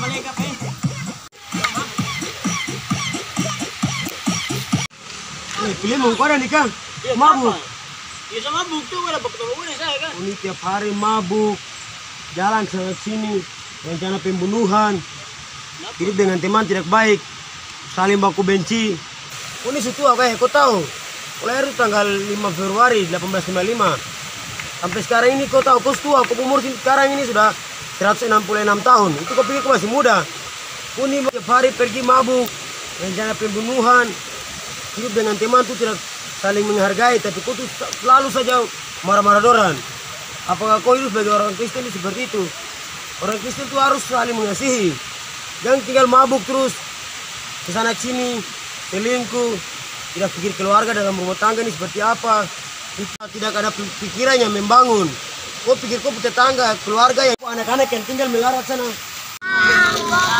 Pilih mau kau nikah? Mabuk. Ya sama mabuk tuh ada bertemu saya kan. Ini tiap hari mabuk, jalan sana sini, rencana pembunuhan, hidup dengan teman tidak baik, saling baku benci. Ini setua kau tahu? Lahir tanggal 5 Februari 1855. Sampai sekarang ini kau tahu, kau tua, kau umur sekarang ini sudah 166 tahun. Itu kau pikir kau masih muda. Kau ini tiap hari pergi mabuk, rencana pembunuhan, hidup dengan teman itu tidak saling menghargai, tapi kau tuh selalu saja marah-marah doran. Apakah kau hidup sebagai orang Kristen seperti itu? Orang Kristen itu harus saling mengasihi. Jangan tinggal mabuk terus, kesana sini, selingkuh, tidak pikir keluarga dalam rumah tangga ini seperti apa. Tidak ada pikirannya membangun. Kau pikir kau punya tangga, keluarga yang anak-anak yang tinggal melarat sana.